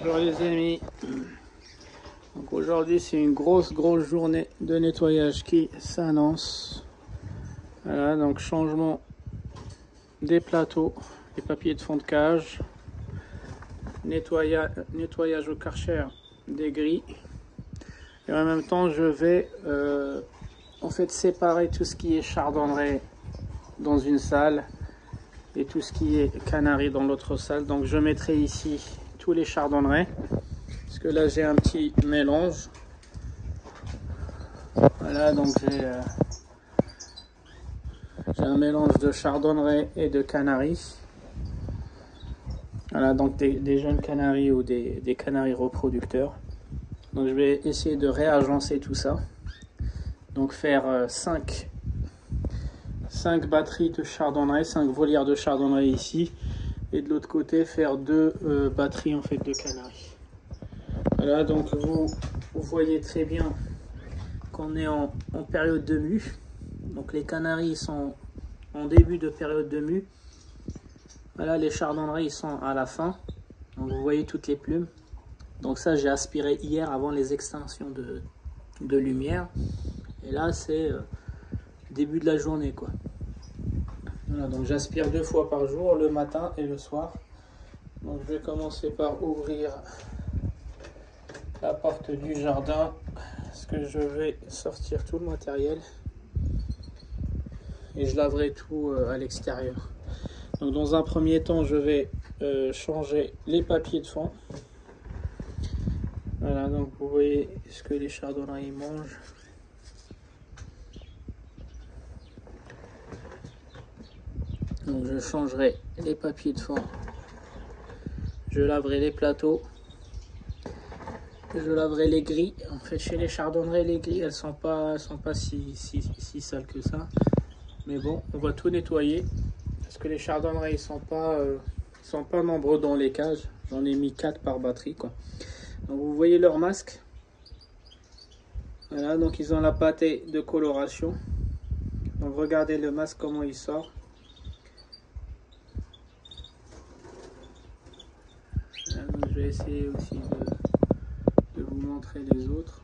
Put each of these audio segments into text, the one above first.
Bonjour les amis, donc aujourd'hui c'est une grosse journée de nettoyage qui s'annonce. Voilà, donc changement des plateaux, les papiers de fond de cage, nettoyage au Karcher des grilles, et en même temps je vais en fait séparer tout ce qui est chardonneret dans une salle et tout ce qui est canari dans l'autre salle. Donc je mettrai ici tous les chardonnerets parce que là j'ai un petit mélange. Voilà, donc j'ai un mélange de chardonneret et de canari. Voilà, donc des jeunes canaris ou des canaris reproducteurs. Donc je vais essayer de réagencer tout ça. Donc faire 5 batteries de chardonneret, 5 volières de chardonneret ici. Et de l'autre côté faire 2 batteries en fait de canaris. Voilà, donc vous voyez très bien qu'on est en période de mue. Donc les canaris sont en début de période de mue. Voilà, les chardonnerets ils sont à la fin. Donc vous voyez toutes les plumes. Donc ça j'ai aspiré hier avant les extinctions de lumière. Et là c'est début de la journée quoi. Voilà, donc j'aspire 2 fois par jour, le matin et le soir. Donc je vais commencer par ouvrir la porte du jardin parce que je vais sortir tout le matériel et je laverai tout à l'extérieur. Donc dans un premier temps je vais changer les papiers de fond. Voilà, donc vous voyez ce que les chardonnerets ils mangent. Donc je changerai les papiers de fond, je laverai les plateaux, je laverai les grilles. En fait chez les chardonnerets les grilles elles sont pas si sales que ça. Mais bon, on va tout nettoyer parce que les chardonnerets ils sont pas nombreux dans les cages. J'en ai mis 4 par batterie quoi. Donc vous voyez leur masque. Voilà, donc ils ont la pâtée de coloration. Donc regardez le masque comment il sort. Voilà, donc je vais essayer aussi de vous montrer les autres.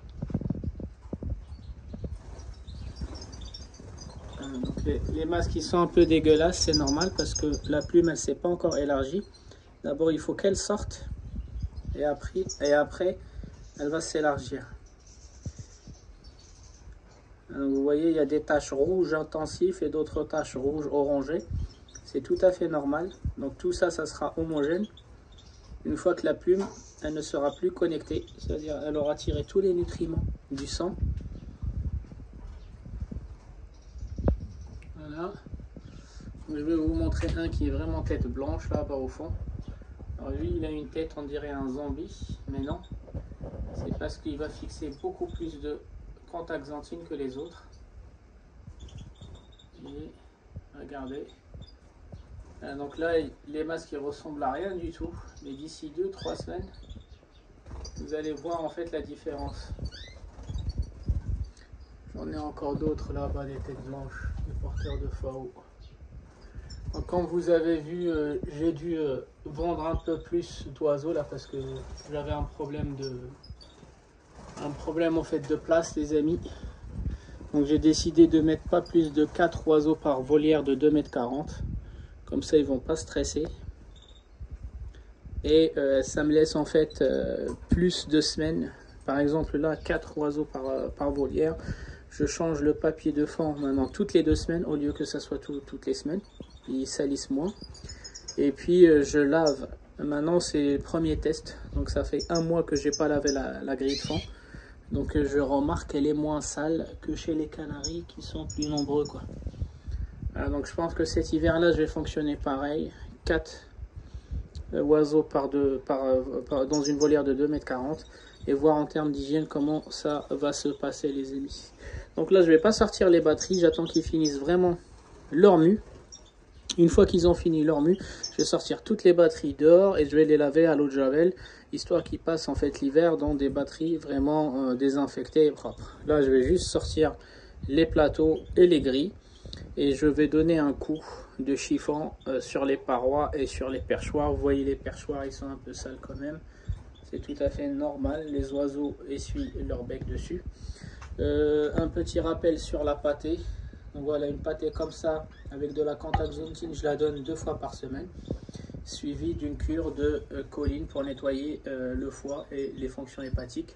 Voilà, donc les masques ils sont un peu dégueulasses, c'est normal parce que la plume elle s'est pas encore élargie. D'abord il faut qu'elle sorte et après elle va s'élargir. Vous voyez il y a des taches rouges intensives et d'autres taches rouges orangées. C'est tout à fait normal. Donc tout ça, ça sera homogène. Une fois que la plume, elle ne sera plus connectée, c'est-à-dire elle aura tiré tous les nutriments du sang. Voilà. Je vais vous montrer un qui est vraiment tête blanche là-bas au fond. Alors lui, il a une tête, on dirait un zombie, mais non. C'est parce qu'il va fixer beaucoup plus de contaxanthine que les autres. Et regardez. Donc là, les masques ils ressemblent à rien du tout, mais d'ici 2-3 semaines, vous allez voir en fait la différence. J'en ai encore d'autres là-bas, des têtes blanches, des porteurs de FAO. Donc comme vous avez vu, j'ai dû vendre un peu plus d'oiseaux là parce que j'avais un problème en fait de place les amis. Donc j'ai décidé de mettre pas plus de 4 oiseaux par volière de 2,40 m. Comme ça, ils vont pas stresser. Et ça me laisse en fait plus de semaines. Par exemple, là, 4 oiseaux par volière. Je change le papier de fond maintenant toutes les 2 semaines au lieu que ça soit toutes les semaines. Ils salissent moins. Et puis, je lave. Maintenant, c'est le premier test. Donc, ça fait 1 mois que j'ai pas lavé la grille de fond. Donc, je remarque qu'elle est moins sale que chez les canaris qui sont plus nombreux, quoi. Voilà, donc je pense que cet hiver là je vais fonctionner pareil, 4 oiseaux dans une volière de 2,40 m et voir en termes d'hygiène comment ça va se passer les amis. Donc là je vais pas sortir les batteries, j'attends qu'ils finissent vraiment leur mue. Une fois qu'ils ont fini leur mue, je vais sortir toutes les batteries dehors et je vais les laver à l'eau de javel, histoire qu'ils passent en fait l'hiver dans des batteries vraiment désinfectées et propres. Là je vais juste sortir les plateaux et les grilles. Et je vais donner un coup de chiffon sur les parois et sur les perchoirs. Vous voyez les perchoirs, ils sont un peu sales quand même. C'est tout à fait normal, les oiseaux essuient leur bec dessus. Un petit rappel sur la pâtée. Donc voilà, une pâtée comme ça avec de la Canthaxanthin, je la donne 2 fois par semaine, suivie d'une cure de choline pour nettoyer le foie et les fonctions hépatiques.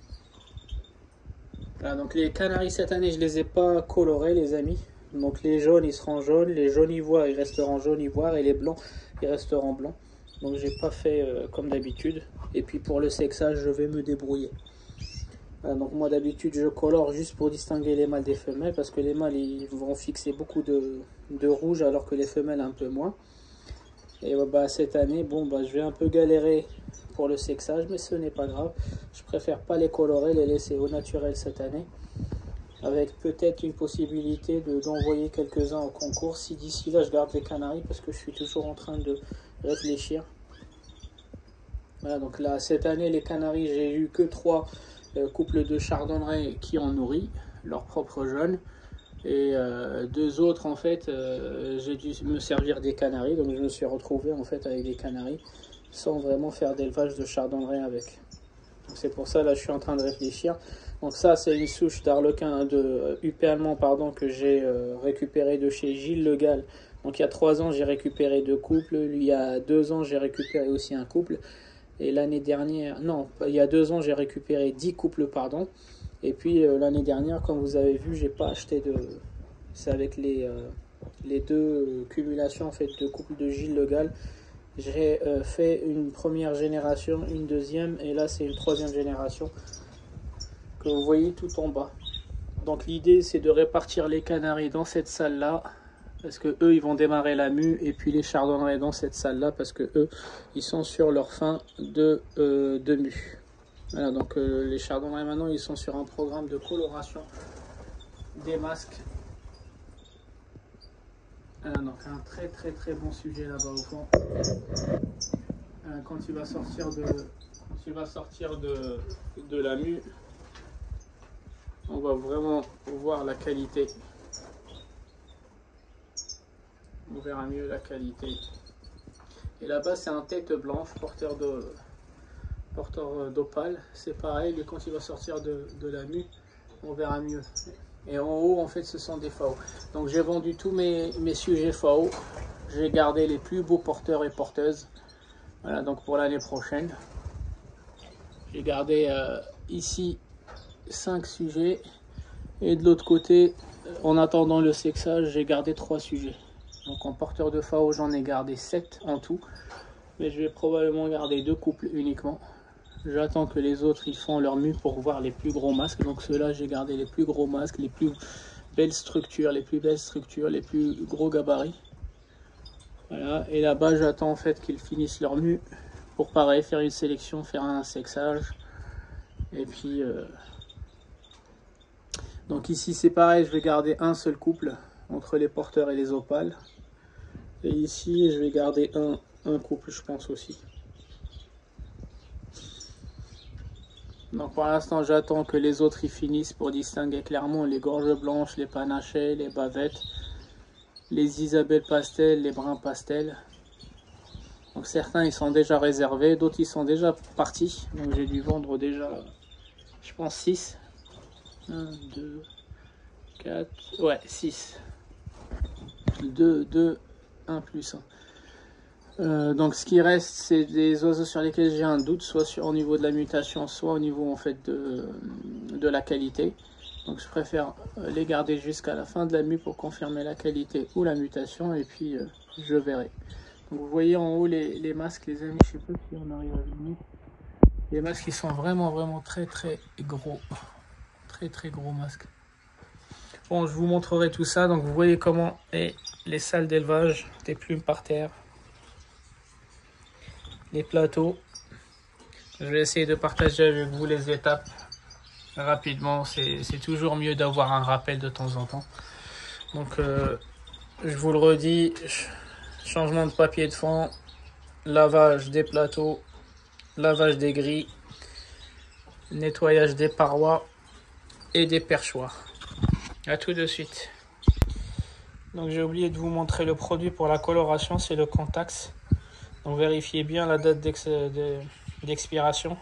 Voilà, donc les canaris cette année, je ne les ai pas colorés, les amis. Donc les jaunes, ils seront jaunes, les jaunes ivoires, ils resteront jaunes ivoires, et les blancs, ils resteront blancs. Donc j'ai pas fait comme d'habitude. Et puis pour le sexage, je vais me débrouiller. Voilà, donc moi d'habitude je colore juste pour distinguer les mâles des femelles, parce que les mâles ils vont fixer beaucoup de rouge alors que les femelles un peu moins. Et bah, cette année, bon, bah, je vais un peu galérer pour le sexage, mais ce n'est pas grave. Je préfère pas les colorer, les laisser au naturel cette année, avec peut-être une possibilité d'envoyer quelques-uns au concours si d'ici là je garde les canaris, parce que je suis toujours en train de réfléchir. Voilà, donc là cette année les canaris, j'ai eu que 3 couples de chardonneret qui ont nourri leurs propres jeunes, et 2 autres en fait j'ai dû me servir des canaris, donc je me suis retrouvé en fait avec des canaris sans vraiment faire d'élevage de chardonneret avec. C'est pour ça là je suis en train de réfléchir. Donc ça c'est une souche d'arlequin de UP allemand pardon, que j'ai récupéré de chez Gilles Le Gall. Donc il y a 3 ans j'ai récupéré 2 couples, il y a 2 ans j'ai récupéré aussi un couple, et l'année dernière, non, il y a 2 ans j'ai récupéré 10 couples pardon, et puis l'année dernière comme vous avez vu j'ai pas acheté de, c'est avec les 2 cumulations en fait de couples de Gilles Le Gall. J'ai fait une première génération, une deuxième, et là c'est une 3e génération que vous voyez tout en bas. Donc l'idée c'est de répartir les canaris dans cette salle là, parce que eux ils vont démarrer la mue, et puis les chardonnerets dans cette salle là, parce que eux ils sont sur leur fin de mue. Voilà, donc les chardonnerets maintenant ils sont sur un programme de coloration des masques. Donc un très bon sujet là-bas au fond. Quand tu vas sortir de la mue, on va vraiment voir la qualité. On verra mieux la qualité. Et là-bas c'est un tête blanche, porteur d'opale. C'est pareil, et quand il va sortir de la mue, on verra mieux. Et en haut en fait ce sont des FAO. Donc j'ai vendu tous mes sujets FAO. J'ai gardé les plus beaux porteurs et porteuses. Voilà, donc pour l'année prochaine. J'ai gardé ici 5 sujets. Et de l'autre côté, en attendant le sexage, j'ai gardé 3 sujets. Donc en porteur de FAO, j'en ai gardé 7 en tout. Mais je vais probablement garder 2 couples uniquement. J'attends que les autres ils font leur mue pour voir les plus gros masques. Donc ceux-là, j'ai gardé les plus gros masques, les plus belles structures, les plus gros gabarits. Voilà. Et là-bas, j'attends en fait qu'ils finissent leur mue pour pareil faire une sélection, faire un sexage. Et puis donc ici c'est pareil, je vais garder un seul couple entre les porteurs et les opales. Et ici je vais garder un couple je pense aussi. Donc pour l'instant j'attends que les autres y finissent pour distinguer clairement les gorges blanches, les panachés, les bavettes, les Isabelle pastel, les bruns pastel. Donc certains ils sont déjà réservés, d'autres ils sont déjà partis. Donc j'ai dû vendre déjà je pense 6. 1, 2, 4, ouais 6. 2, 1 plus 1. Donc ce qui reste c'est des oiseaux sur lesquels j'ai un doute, soit au niveau de la mutation, soit au niveau en fait de la qualité. Donc je préfère les garder jusqu'à la fin de la mue pour confirmer la qualité ou la mutation, et puis je verrai. Donc vous voyez en haut les masques les amis, je sais pas si on arrive à venir. Les masques qui sont vraiment très gros, très gros masques. Bon, je vous montrerai tout ça. Donc vous voyez comment est les salles d'élevage, des plumes par terre, les plateaux. Je vais essayer de partager avec vous les étapes rapidement. C'est toujours mieux d'avoir un rappel de temps en temps. Donc je vous le redis, changement de papier de fond, lavage des plateaux, lavage des grilles, nettoyage des parois et des perchoirs. À tout de suite. Donc j'ai oublié de vous montrer le produit pour la coloration, c'est le Contax. Donc vérifiez bien la date d'expiration.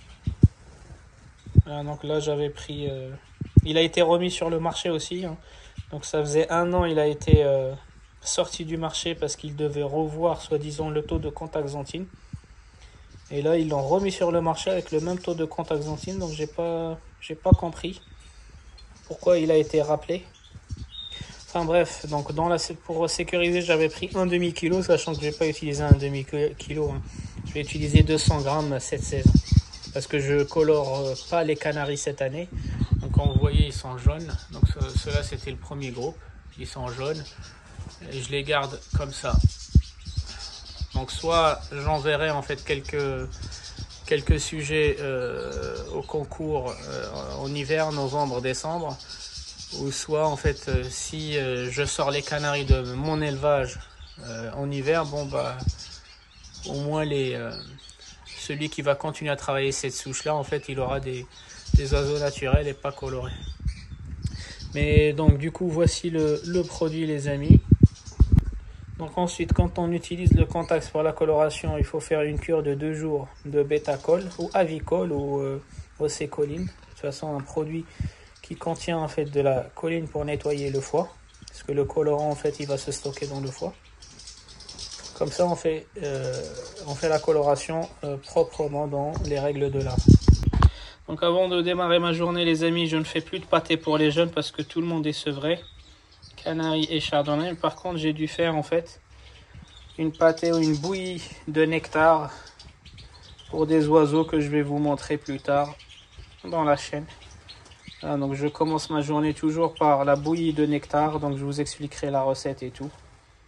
Donc là j'avais pris, il a été remis sur le marché aussi, hein. Donc ça faisait 1 an, il a été sorti du marché parce qu'il devait revoir soi-disant le taux de contaxanthine. Et là ils l'ont remis sur le marché avec le même taux de contaxanthine. Donc j'ai pas compris pourquoi il a été rappelé. Enfin bref, donc pour sécuriser, j'avais pris un demi-kilo, sachant que je vais pas utiliser un demi-kilo, hein. Je vais utiliser 200 grammes cette saison, parce que je colore pas les canaris cette année. Donc quand vous voyez, ils sont jaunes. Donc ceux-là, c'était le premier groupe. Ils sont jaunes. Et je les garde comme ça. Donc soit j'enverrai en fait quelques sujets au concours en hiver, novembre, décembre. Ou soit en fait si je sors les canaris de mon élevage en hiver, bon bah au moins celui qui va continuer à travailler cette souche là, en fait il aura des oiseaux naturels et pas colorés. Mais donc du coup voici le produit les amis. Donc ensuite, quand on utilise le Contax pour la coloration, il faut faire une cure de 2 jours de Betacol ou Avicol ou Océcoline. De toute façon un produit qui contient en fait de la choline pour nettoyer le foie, parce que le colorant en fait il va se stocker dans le foie. Comme ça on fait la coloration proprement dans les règles de l'art. Donc avant de démarrer ma journée les amis, je ne fais plus de pâté pour les jeunes parce que tout le monde est sevré, Canaries et Chardonnay. Par contre j'ai dû faire en fait une pâté ou une bouillie de nectar pour des oiseaux que je vais vous montrer plus tard dans la chaîne. Donc je commence ma journée toujours par la bouillie de nectar, donc je vous expliquerai la recette et tout.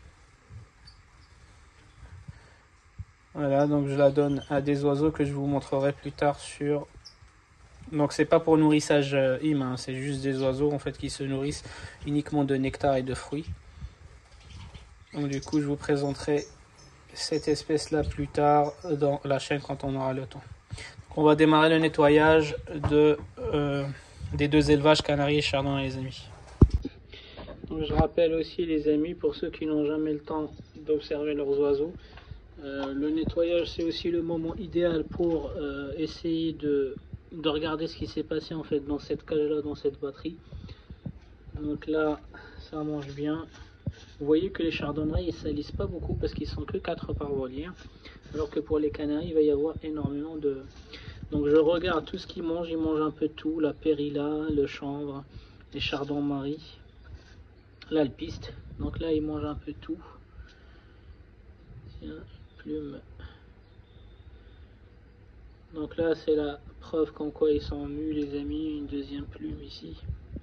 Voilà, donc je la donne à des oiseaux que je vous montrerai plus tard sur... Donc c'est pas pour nourrissage humain, c'est juste des oiseaux en fait qui se nourrissent uniquement de nectar et de fruits. Donc du coup je vous présenterai cette espèce là plus tard dans la chaîne quand on aura le temps. Donc, on va démarrer le nettoyage des 2 élevages Canaries et Chardonnay les amis. Donc, je rappelle aussi les amis, pour ceux qui n'ont jamais le temps d'observer leurs oiseaux, le nettoyage c'est aussi le moment idéal pour essayer de regarder ce qui s'est passé en fait dans cette cage là, dans cette batterie. Donc là ça mange bien. Vous voyez que les chardonnerets ils salissent pas beaucoup parce qu'ils sont que 4 par volière, alors que pour les canaris il va y avoir énormément de... Donc je regarde tout ce qu'ils mangent, ils mangent un peu de tout, la périlla, le chanvre, les chardons-marie, l'alpiste. Donc là ils mangent un peu de tout. Tiens, plume. Donc là c'est la preuve qu'en quoi ils sont mus les amis, une deuxième plume ici.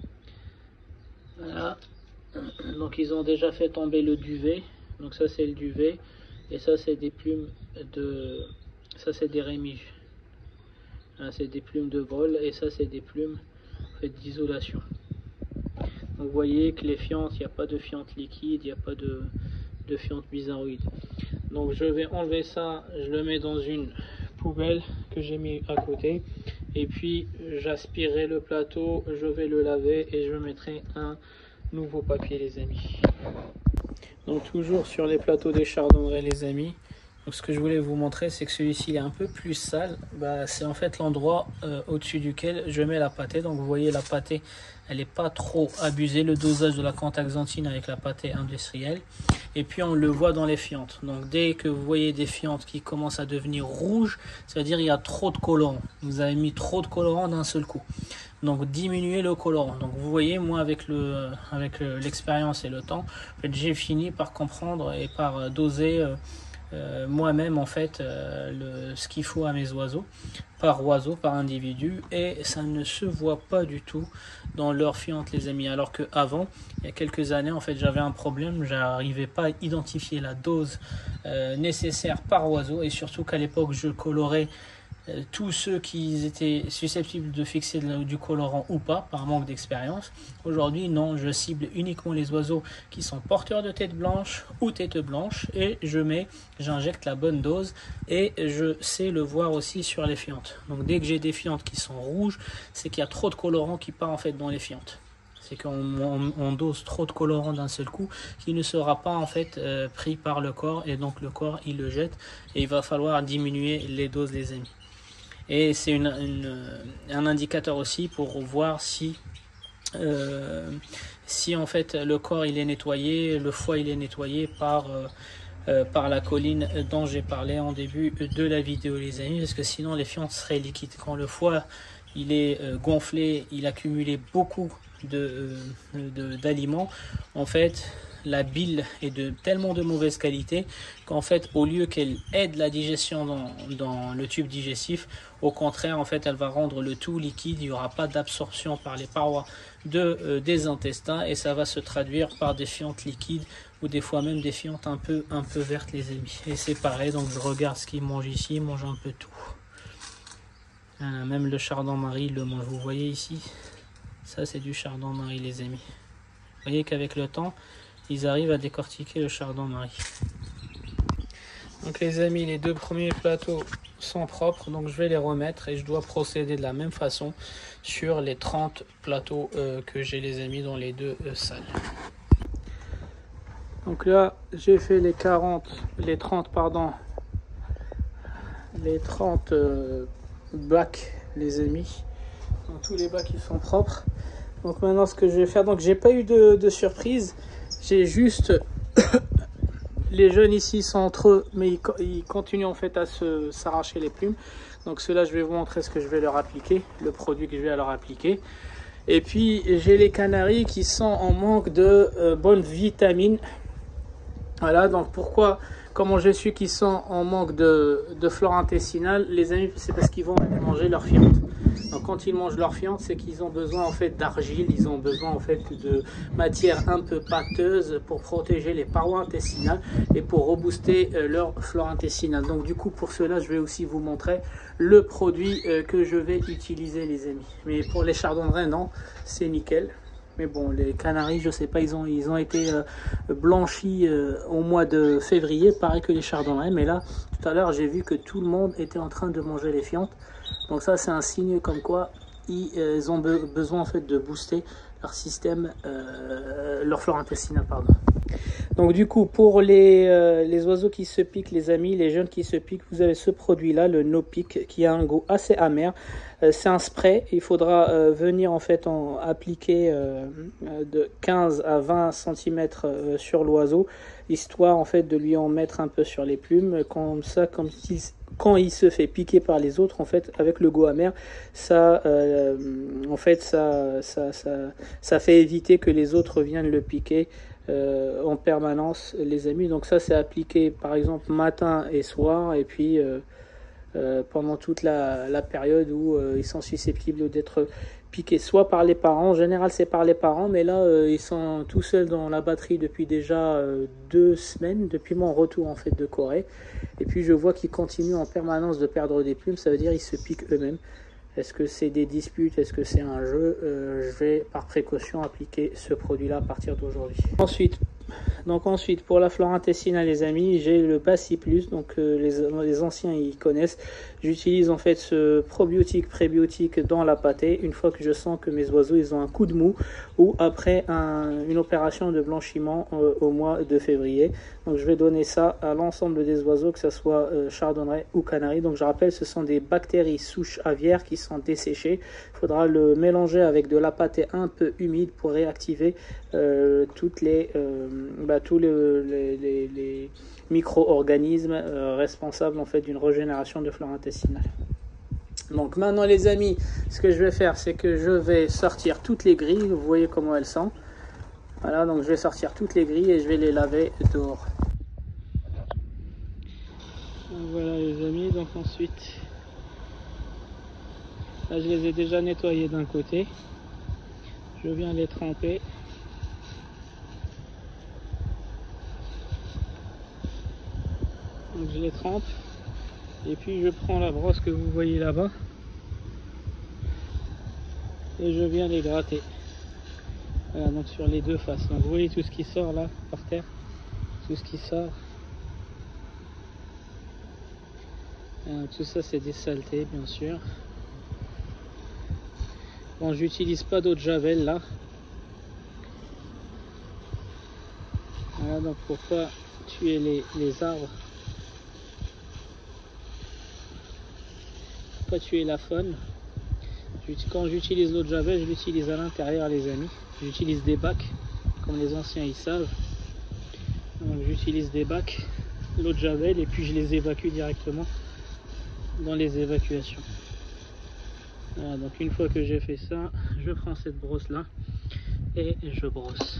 Voilà. Donc ils ont déjà fait tomber le duvet. Donc ça c'est le duvet. Et ça c'est des plumes de... Ça c'est des rémiges. C'est des plumes de vol et ça c'est des plumes en fait, d'isolation. Vous voyez que les fientes, il n'y a pas de fientes liquides, il n'y a pas de fientes bizarroïdes. Donc je vais enlever ça, je le mets dans une poubelle que j'ai mis à côté. Et puis j'aspirerai le plateau, je vais le laver et je mettrai un nouveau papier les amis. Donc toujours sur les plateaux des chardonnerets les amis. Donc ce que je voulais vous montrer, c'est que celui-ci est un peu plus sale. C'est en fait l'endroit au-dessus duquel je mets la pâtée. Donc vous voyez la pâtée, elle n'est pas trop abusée. Le dosage de la contaxanthine avec la pâtée industrielle. Et puis on le voit dans les fientes. Donc dès que vous voyez des fientes qui commencent à devenir rouges, c'est-à-dire il y a trop de colorant. Vous avez mis trop de colorant d'un seul coup. Donc diminuer le colorant. Donc vous voyez, moi avec l'expérience et le temps, en fait, j'ai fini par comprendre et par doser moi-même en fait ce qu'il faut à mes oiseaux, par individu, et ça ne se voit pas du tout dans leur fiente les amis. Alors que avant, il y a quelques années en fait j'avais un problème, j'arrivais pas à identifier la dose nécessaire par oiseau, et surtout qu'à l'époque je colorais tous ceux qui étaient susceptibles de fixer du colorant ou pas par manque d'expérience. Aujourd'hui non, je cible uniquement les oiseaux qui sont porteurs de tête blanche ou tête blanche, et j'injecte la bonne dose, et je sais le voir aussi sur les fientes. Donc dès que j'ai des fientes qui sont rouges, c'est qu'il y a trop de colorant qui part en fait dans les fientes. C'est qu'on dose trop de colorant d'un seul coup qui ne sera pas en fait pris par le corps, et donc le corps il le jette, et il va falloir diminuer les doses les amis. Et c'est un indicateur aussi pour voir si en fait le corps il est nettoyé, le foie il est nettoyé par la colline dont j'ai parlé en début de la vidéo, les amis, parce que sinon les fientes seraient liquides. Quand le foie il est gonflé, il accumulait beaucoup d'aliments, en fait la bile est de tellement de mauvaise qualité qu'en fait au lieu qu'elle aide la digestion dans le tube digestif, au contraire en fait elle va rendre le tout liquide, il n'y aura pas d'absorption par les parois des intestins et ça va se traduire par des fientes liquides ou des fois même des fientes un peu vertes, les amis. Et c'est pareil, donc je regarde ce qu'ils mangent ici, ils mangent un peu tout. Même le chardon-marie le mange, vous voyez ici, ça c'est du chardon-marie, les amis. Vous voyez qu'avec le temps ils arrivent à décortiquer le chardon-marie. Donc les amis, les deux premiers plateaux sont propres, donc je vais les remettre et je dois procéder de la même façon sur les 30 plateaux que j'ai, les amis, dans les deux salles. Donc là j'ai fait les 30 bacs, les amis. Donc tous les bacs ils sont propres. Donc maintenant ce que je vais faire, donc j'ai pas eu de surprise, j'ai juste les jeunes ici sont entre eux, mais ils continuent en fait à s'arracher les plumes. Donc ceux-là je vais vous montrer ce que je vais leur appliquer, le produit que je vais leur appliquer. Et puis j'ai les canaris qui sont en manque de bonnes vitamines. Voilà, donc comment je suis qu'ils sont en manque de flore intestinale, les amis, c'est parce qu'ils vont manger leur fiente. Donc quand ils mangent leur fiente, c'est qu'ils ont besoin en fait d'argile, ils ont besoin en fait de matière un peu pâteuse pour protéger les parois intestinales et pour rebooster leur flore intestinale. Donc du coup pour cela, je vais aussi vous montrer le produit que je vais utiliser, les amis. Mais pour les chardonnerets, non, c'est nickel. Mais bon, les canaris, je sais pas, ils ont été blanchis au mois de février, pareil que les chardonnerets. Mais là, tout à l'heure, j'ai vu que tout le monde était en train de manger les fientes. Donc ça, c'est un signe comme quoi ils ont besoin en fait de booster leur système, leur flore intestinale, pardon. Donc du coup, pour les oiseaux qui se piquent, les amis, les jeunes qui se piquent, vous avez ce produit-là, le No Pick, qui a un goût assez amer. C'est un spray, il faudra venir en fait appliquer de 15 à 20 cm sur l'oiseau, histoire en fait de lui en mettre un peu sur les plumes, comme ça, quand il se fait piquer par les autres, en fait, avec le goût amer, ça fait éviter que les autres viennent le piquer en permanence, les amis. Donc ça, c'est appliqué par exemple matin et soir, et puis pendant toute la période où ils sont susceptibles d'être piqués, soit par les parents. En général, c'est par les parents, mais là, ils sont tout seuls dans la batterie depuis déjà 2 semaines, depuis mon retour en fait de Corée. Et puis je vois qu'ils continuent en permanence de perdre des plumes, ça veut dire qu'ils se piquent eux-mêmes. Est-ce que c'est des disputes? Est-ce que c'est un jeu? Je vais par précaution appliquer ce produit-là à partir d'aujourd'hui. Ensuite, pour la flore intestinale, les amis, j'ai le Basi Plus. Donc les anciens ils connaissent. J'utilise en fait ce probiotique prébiotique dans la pâtée une fois que je sens que mes oiseaux ils ont un coup de mou ou après une opération de blanchiment au mois de février. Donc je vais donner ça à l'ensemble des oiseaux, que ce soit chardonneret ou canari. Donc je rappelle, ce sont des bactéries souches aviaires qui sont desséchées. Il faudra le mélanger avec de la pâtée un peu humide pour réactiver tous les micro-organismes responsables en fait d'une régénération de flore intestinale. Donc maintenant les amis, ce que je vais faire, c'est que je vais sortir toutes les grilles. Vous voyez comment elles sont. Voilà, donc je vais sortir toutes les grilles et je vais les laver dehors. Donc voilà les amis, donc ensuite, là je les ai déjà nettoyées d'un côté. Je viens les tremper. Donc je les trempe. Et puis je prends la brosse que vous voyez là-bas. Et je viens les gratter. Voilà, donc sur les deux faces. Donc vous voyez tout ce qui sort là, par terre. Tout ce qui sort. Alors, tout ça c'est des saletés bien sûr. Bon, j'utilise pas d'eau de javel là. Voilà, donc pour pas tuer les arbres. pas tuer la faune. Quand j'utilise l'eau de javel, je l'utilise à l'intérieur, les amis. J'utilise des bacs, comme les anciens ils savent. Donc j'utilise des bacs, l'eau de javel, et puis je les évacue directement dans les évacuations. Voilà, donc une fois que j'ai fait ça, je prends cette brosse là et je brosse.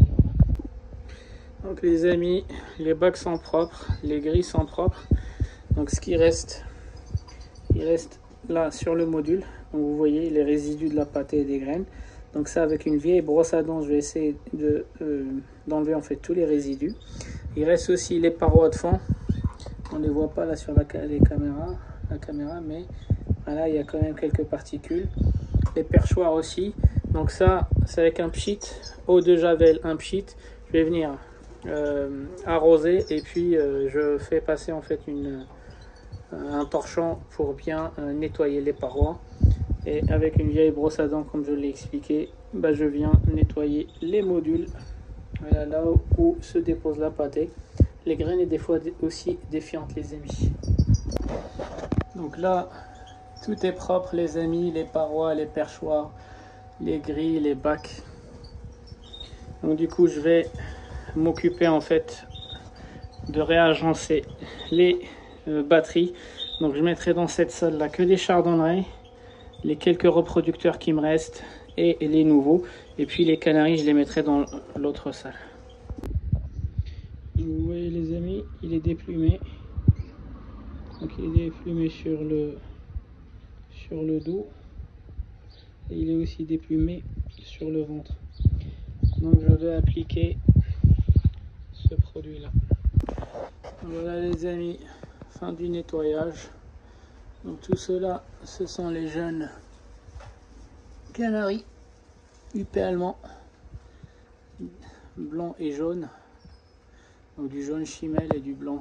Donc les amis, les bacs sont propres, les grilles sont propres. Donc ce qui reste, il reste là sur le module. Donc vous voyez les résidus de la pâtée et des graines. Donc ça, avec une vieille brosse à dents, je vais essayer d'enlever en fait tous les résidus. Il reste aussi les parois de fond. On ne les voit pas là sur la caméra, mais voilà, il y a quand même quelques particules. Les perchoirs aussi. Donc ça, c'est avec un pchit, eau de javel, un pchit. Je vais venir arroser et puis je fais passer en fait un torchon pour bien nettoyer les parois. Et avec une vieille brosse à dents, comme je l'ai expliqué, bah, je viens nettoyer les modules. Voilà, là où se dépose la pâtée. Les graines est des fois aussi défiantes, les amis. Donc là, tout est propre, les amis, les parois, les perchoirs, les grilles, les bacs. Donc du coup, je vais m'occuper en fait de réagencer les batteries. Donc je mettrai dans cette salle là que des chardonnerets, les quelques reproducteurs qui me restent et les nouveaux, et puis les canaris je les mettrai dans l'autre salle. Vous voyez les amis, il est déplumé. Donc il est déplumé sur le dos et il est aussi déplumé sur le ventre. Donc je vais appliquer ce produit là. Voilà les amis, fin du nettoyage. Donc tout cela, ce sont les jeunes canaris UP allemand, blanc et jaune. Donc du jaune chimel et du blanc.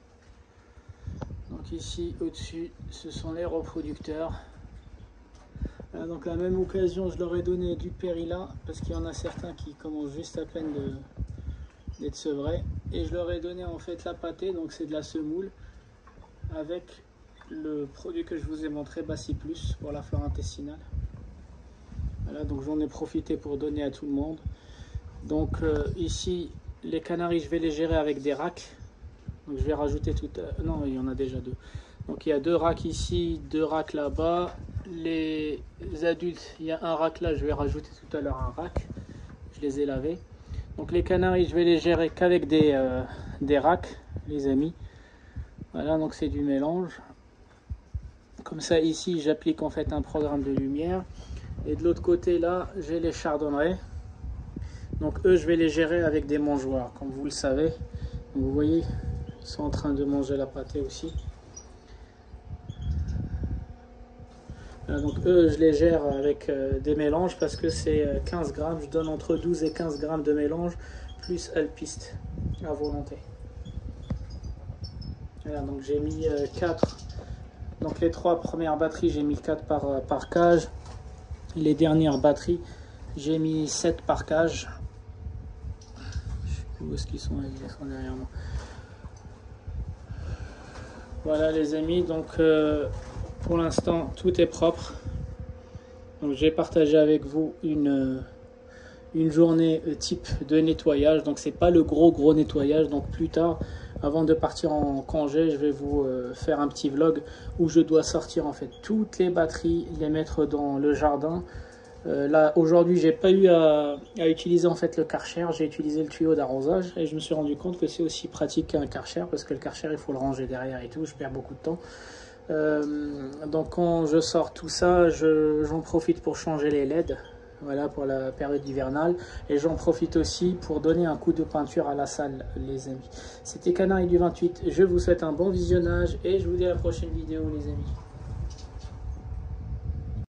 Donc ici au-dessus, ce sont les reproducteurs. Voilà, donc à la même occasion, je leur ai donné du périlla parce qu'il y en a certains qui commencent juste à peine d'être sevrés. Et je leur ai donné en fait la pâtée, donc c'est de la semoule avec le produit que je vous ai montré, Bacillus Plus, pour la flore intestinale. Voilà, donc j'en ai profité pour donner à tout le monde. Donc ici, les canaris, je vais les gérer avec des racks. Donc je vais rajouter tout. Non, il y en a déjà deux. Donc il y a 2 racks ici, 2 racks là-bas. Les adultes, il y a un rack là, je vais rajouter tout à l'heure un rack. Je les ai lavés. Donc les canaris, je vais les gérer qu'avec des racks, les amis. Voilà, donc c'est du mélange. Comme ça, ici, j'applique en fait un programme de lumière. Et de l'autre côté, là, j'ai les chardonnerets. Donc eux, je vais les gérer avec des mangeoires, comme vous le savez. Donc, vous voyez, ils sont en train de manger la pâtée aussi. Voilà, donc eux, je les gère avec des mélanges parce que c'est 15 grammes. Je donne entre 12 et 15 grammes de mélange, plus alpiste à volonté. Voilà, donc j'ai mis 4. Donc les 3 premières batteries, j'ai mis 4 par cage. Les dernières batteries, j'ai mis 7 par cage. Je sais plus où est-ce qu'ils sont, ils sont derrière moi. Voilà les amis, donc pour l'instant tout est propre. Donc j'ai partagé avec vous une journée type de nettoyage. Donc c'est pas le gros nettoyage. Donc plus tard, avant de partir en congé, je vais vous faire un petit vlog où je dois sortir en fait toutes les batteries, les mettre dans le jardin. Là aujourd'hui, j'ai pas eu à utiliser en fait le Karcher, j'ai utilisé le tuyau d'arrosage et je me suis rendu compte que c'est aussi pratique qu'un Karcher parce que le Karcher il faut le ranger derrière et tout, je perds beaucoup de temps. Donc quand je sors tout ça, j'en profite pour changer les LED. Voilà pour la période hivernale. Et j'en profite aussi pour donner un coup de peinture à la salle, les amis. C'était Canari du 28. Je vous souhaite un bon visionnage et je vous dis à la prochaine vidéo, les amis.